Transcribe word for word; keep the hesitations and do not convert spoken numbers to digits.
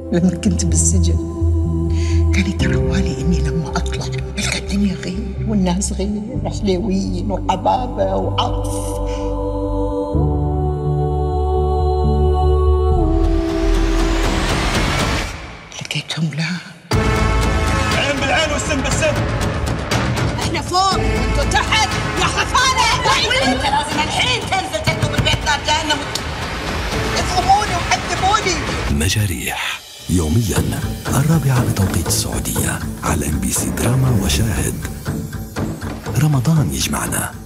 لما كنت بالسجن كان يتراوالي إني لما أطلع ألقى الدنيا غير والناس غير، حلوين وحبابة وعطف. لقيتهم لا، العين بالعين والسن بالسن. احنا فوق وانتوا تحت يا خفانة. وانت لازم الحين تنزل تكتب البيت نار جهنم. افهموني وحذبوني. مجاريح يوميا الرابعة بتوقيت السعودية على ام بي سي دراما وشاهد. رمضان يجمعنا.